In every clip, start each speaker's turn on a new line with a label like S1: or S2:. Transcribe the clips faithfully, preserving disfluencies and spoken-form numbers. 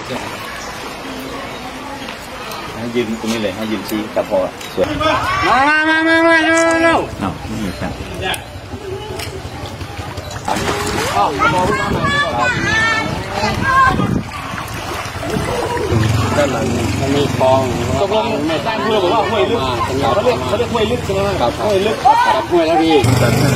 S1: ให้ยืนตรงนี้เลยให้ยืนชี้กับพอสวย
S2: มามามามามาเร็วเร็ว
S1: อ้าวนี่ครับ
S2: อ๋อมองมาหน่อยด้านหลังมันมีคลองตกลงไม่ตั้งเพื่อบอกว่าห้วยลึกเขาเรียกเขาเรียกห้วยลึกใช่ไหมครับห้วยลึกกับห้วยแล้วพี่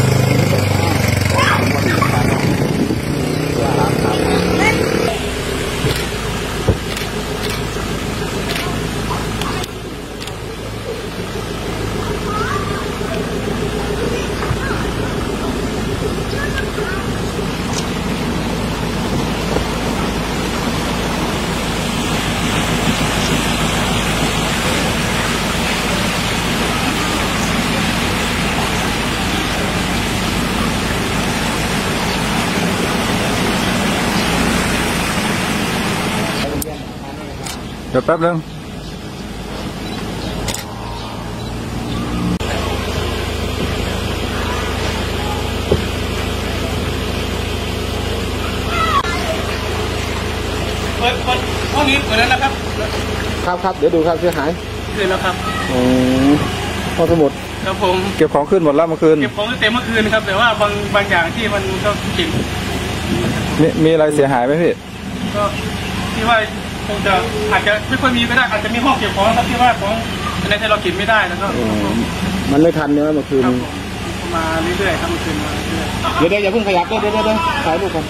S3: เดี๋ยวแป๊บนึง
S4: เปิดเปิดห้องนี้เปิดแล้วนะครับ
S3: ครับครับเดี๋ยวดูครับเสียหาย
S4: คืนแล้วครับ
S3: อืมห้องสมุด
S4: ครับผม
S3: เก็บของขึ้นหมดแล้วเมื่อคืน
S4: เก็บของเต็มเมื่อคืนครับแต่ว่าบางบางอย่างที่มันก็จิบ
S3: มีมีอะไรเสียหายไหมพี่
S4: ก็ที่ว่าคงจะอาจจะไม่ค่อยมีก็ได้อาจจะมีห้องเก็บของครับที่ว่าของในที่เรากินไม่ได้แล้วก็
S3: มันไม่ทันเนื้อเมื่อคืน
S4: มาเรื่อยๆครับเมื่อคืนมาเรื่อย
S3: เดี๋ยวเดี๋ยวอย่าเพิ่งขยับเดี๋ยวเดี๋ยวเดี๋ยวถ่ายรูปก่อน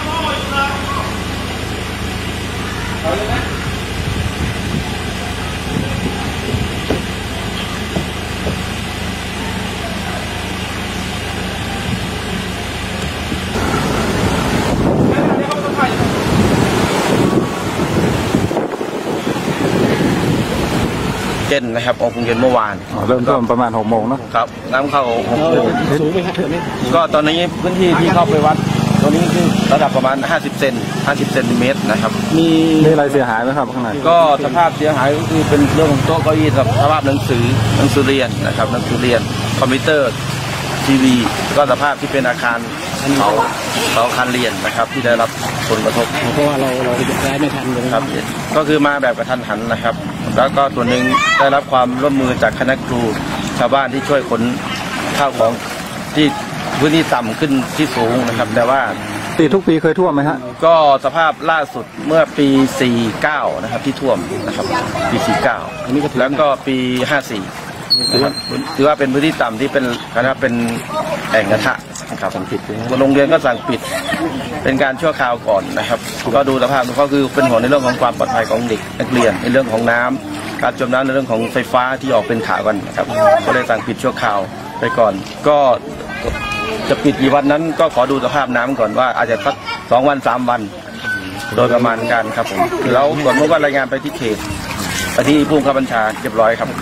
S1: เย็นนะครับออกเย็นเมื่อวาน
S3: เริ่มต้นประมาณหกโมงนะครับ
S1: น้ำเข้าหกโมง
S3: สูงไหมครับ
S1: ก็ตอนนี้พื้นที่ที่เข้าไปวัดตอนนี้คือระดับประมาณห้าสิบเซนห้าสิบเซนติเมตรนะครับ
S3: มีมีอะไรเสียหายไหมครับข้างใน
S1: ก็สภาพเสียหายก็คือเป็นเรื่องของโต๊ะเก้าอี้สภาพหนังสือหนังสือเรียนนะครับหนังสือเรียนคอมพิวเตอร์ทีวีก็สภาพที่เป็นอาคารเสาเสาอาคารเรียนนะครับที่ได้รับผลกระทบ
S3: เพราะว่าเราเราย้ายไม่ทันเลย
S1: ครับก็คือมาแบบกระทันหันนะครับแล้วก็ส่วนหนึ่งได้รับความร่วมมือจากคณะครูชาวบ้านที่ช่วยขนข้าวของที่พื้นที่ต่ำขึ้นที่สูงนะครับแต่ว่า
S3: ปีทุกปีเคยท่วมไหมฮะ
S1: ก็สภาพล่าสุดเมื่อปีสี่สิบเก้านะครับที่ท่วมนะครับปีสี่สิบเก้าแล้วก็ปีห้าสิบสี่นะครับถือว่าเป็นพื้นที่ต่ำที่เป็นนะครับเป็นแอ่งกระทะนะครับสั่งปิดโรงเรียนก็สั่งปิดเป็นการชั่วคราวก่อนนะครับก็ดูสภาพก็คือเป็นห่วงในเรื่องของความปลอดภัยของเด็กนักเรียนในเรื่องของน้ำการจมน้ำในเรื่องของไฟฟ้าที่ออกเป็นข่าวกันนะครับก็เลยสั่งปิดชั่วคราวไปก่อนก็จะปิดกี่วันนั้นก็ขอดูสภาพน้ำก่อนว่าอาจจะสักสองวันสามวันโดยประมาณการครับผมแล้วส่วนเมื่อวันรายงานไปที่เขตไปที่ผู้บังคับบัญชาเรียบร้อยครับ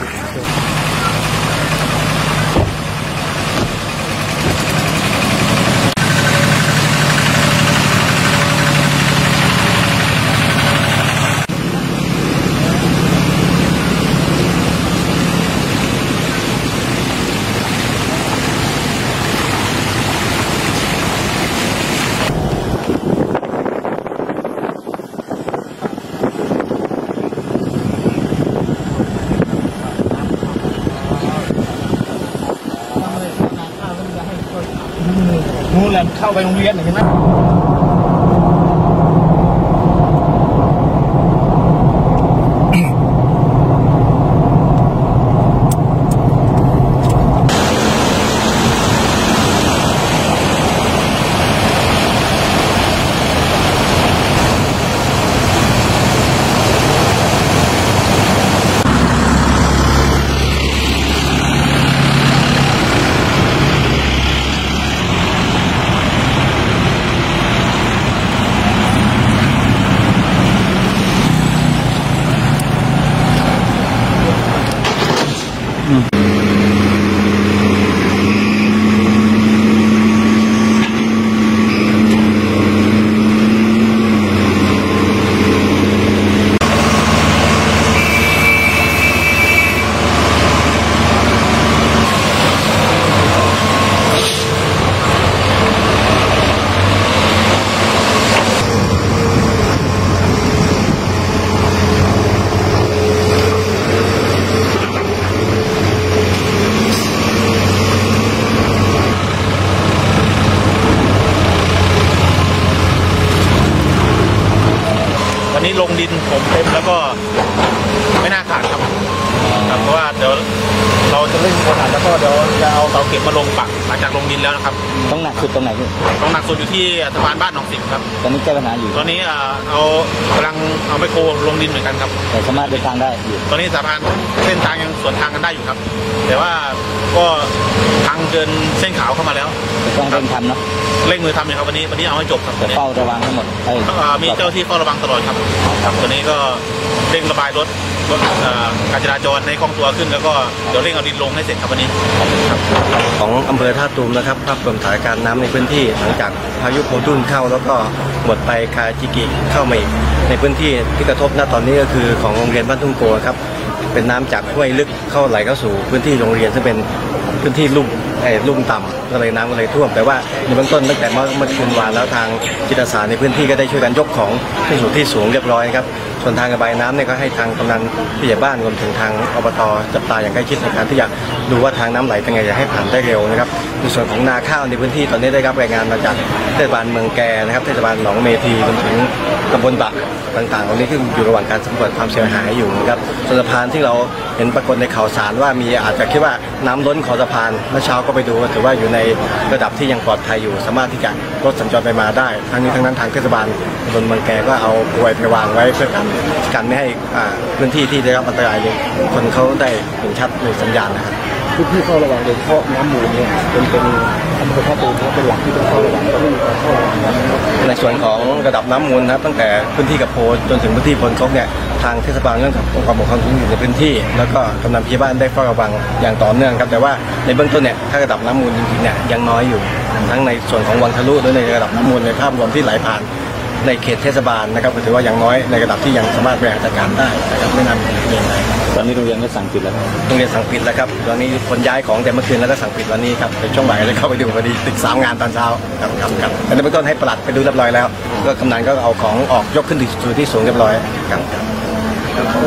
S4: นู่นแหละเข้าไปโรงเรียนเห็นไหม
S5: วันนี้ลงดินผมเต็มแล้วก็ไม่น่าขาดครับเพราะว่าเดี๋ยวเราจะเล่นคนอ่ะแล้วก็เดี๋ยวจะเอาเสาเก็บมาลงปักหลังจากลงดินแล้วนะครับ
S2: ต้องหนักสุดตรงไหนพี่
S5: ต้องหนักสุดอยู่ที่สะพานบ้านหนองสิงครับ
S2: ตอนนี้แก้ปัญหาอยู่
S5: ตอนนี้เอากำลังเอาไมโครลงดินเหมือนกันครับ
S2: แต่สามารถเดินทางได้อยู่
S5: ตอนนี้สะพานเส้นทางยังสวนทางกันได้อยู่ครับแต่ว่าก็ทางเกินเส้นขาวเข้ามาแล้ว
S2: ต้องเร่งทำเนาะ
S5: เร่งมือทำเลยครับวันนี้วันนี้เอาให้จบครับ
S2: เฝ้าระวังทั้งหมด
S5: มีเจ้าที่เฝ้าระวังตลอดครับครับตัวนี้ก็เร่งระบายรถรถการจราจรในคล่องตัวขึ้นแล้วก็เดี๋ยวเร่งเอาดินลงให้เสร็จครับวันนี้
S1: ของอำเภอท่าตูมนะครับภาพรวมสถานการณ์น้ำในพื้นที่หลังจากพายุโพดุลเข้าแล้วก็หมดไปคาจิกิเข้ามาอีกในพื้นที่ที่กระทบณตอนนี้ก็คือของโรงเรียนบ้านทุ่งโกครับเป็นน้ำจากห้วยลึกเข้าไหลเข้าสู่พื้นที่โรงเรียนซึ่งเป็นพื้นที่ลุ่มไอ้ลุ่มต่ำก็เลยน้ำก็เลยท่วมแต่ว่าในเบื้องต้นตั้งแต่เมื่อคืนวานแล้วทางจิตอาสาในพื้นที่ก็ได้ช่วยกันยกของขึ้นสู่ที่สูงเรียบร้อยครับส่วนทางระบายน้ำเนี่ยก็ให้ทางกำนันผู้ใหญ่บ้านรวมถึงทางอบตจับตาอย่างใกล้ชิดในการที่จะดูว่าทางน้ำไหลเป็นไงจะให้ผ่านได้เร็วนะครับในส่วนของนาข้าวในพื้นที่ตอนนี้ได้รับรายงานมาจากเทศบาลเมืองแกนะครับเทศบาลหนองเมทีรวมถึงตำบลบะต่างๆตรงนี้ที่อยู่ระหว่างการสำรวจความเสียหายอยู่นะครับส่วนสะพานที่เราเห็นปรากฏในข่าวสารว่ามีอาจจะคิดว่าน้ำล้นขอบสะพานเมื่อเช้าก็ไปดูถือว่าอยู่ในระดับที่ยังปลอดภัยอยู่สามารถที่จะรถสัญจรไปมาได้ทั้งนี้ทั้งนั้นทางเทศบาลตำบลเมืองแกก็เอากลวยไปวางไว้เพื่อกันกันไม่ให้พื้นที่ที่ได้รับอันตรายเนี่ยคนเขาได้เห็นชัดในสัญญาณนะครับ
S2: พื้นที่เฝ้าระวังโดยเฉพาะน้ำมูลเนี่ยเป็นเป็นอำเภอท่าตูมเป็นหลักที่ต้องเฝ้าระวังก็ไม่มีการเฝ้าระวัง
S1: ในส่วนของระดับน้ำมูลนะครับตั้งแต่พื้นที่กับโพจนถึงพื้นที่พลครกเนี่ยทางเทศบาลเรื่องของความปกครองท้องถิ่นอยู่ในพื้นที่แล้วก็กำนันผู้ใหญ่บ้านได้เฝ้าระวังอย่างต่อเนื่องครับแต่ว่าในเบื้องต้นเนี่ยถ้าระดับน้ำมูลจริงๆเนี่ยยังน้อยอยู่ทั้งในส่วนของวังทะลุและในระดับน้ำมูลในภาพรวมที่ไหลผ่านในเขตเทศบาลนะครับก็ถือว่าอย่างน้อยในระดับที่ยังสามารถบริหารจัดการได้นะครับไม่นำเรียนอะไร
S2: ตอนนี้โรงเรียนก็สั่งปิดแล้ว
S1: โรงเรียนสั่งปิดแล้วครับตอนนี้คนย้ายของแต่เมื่อคืนแล้วก็สั่งปิดวันนี้ครับเป็นช่วงบ่ายเลยเข้าไปดูพอดีติดสามงานตอนเช้าครับครับครับแต่ในเบื้องต้นให้ปลัดไปดูเรียบร้อยแล้วก็กำนันก็เอาของออกยกขึ้นสู่ที่สูงเรียบร้อยครับ